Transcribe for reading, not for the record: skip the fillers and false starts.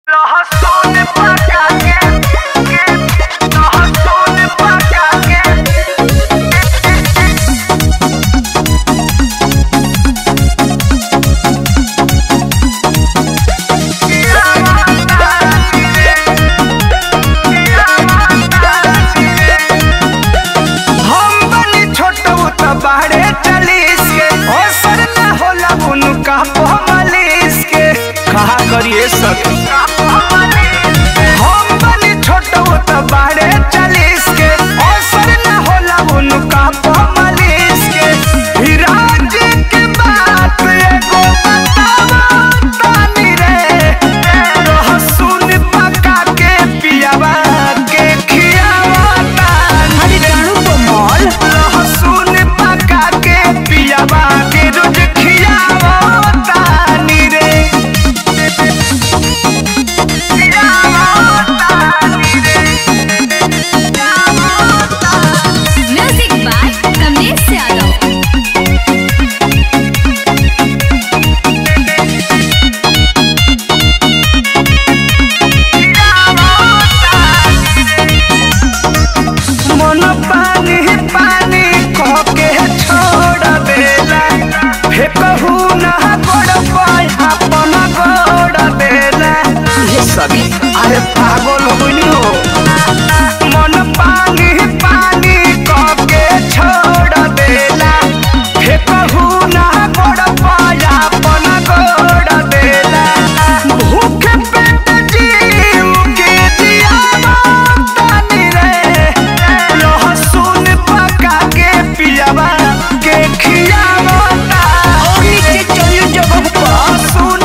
लहसुन पका के लहसुन पका के हम बनी छोटू त बाड़े 40 के असर न होला उनका पमलिस के कहा करिए सके हम बनी छोटू त बाड़े 40 के असर न होला उनका पमलिस के हिराज के बात एगो बतावा तानी रे लहसुन पका के पियावा के खियावा तानी लहसुन पका के पियावा के रोज खियावा तानी रे Music by Kamlesh Yadav. मन पानी पानी कह के छोड़ देला फेकहू ना गोड़ पाय अपन गोड़ देला ये सभी अरे पागल होइनी हो मन पानी पानी कह के छोड़ देला फेकहू ना गोड़ पाय अपन गोड़ देला भूख पेट जीव के जियावा तानी रे लहसुन पका के पियावा के खियावा तानी रे लहसुन